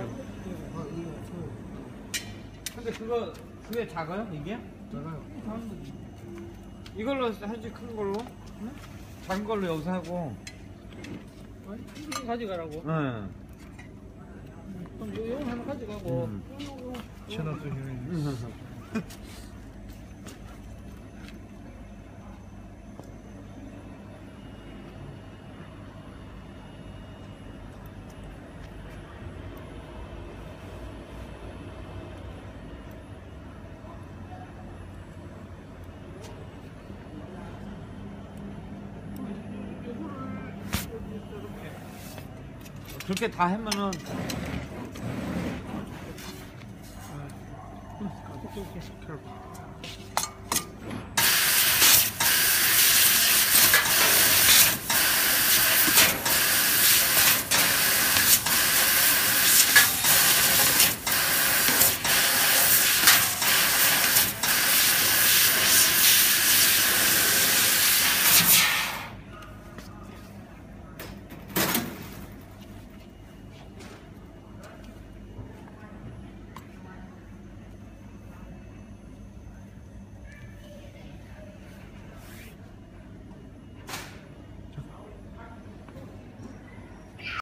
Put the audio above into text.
근데 그게 작아요? 이게? 작아요. 작은 거지. 이걸로 하지, 큰 걸로? 응? 작은 걸로 여기서 하고. 이거 가져가라고. 응. 그럼 요거 하나 가져가고. 천원 쓰시면. 그렇게 다 하면은 오케이.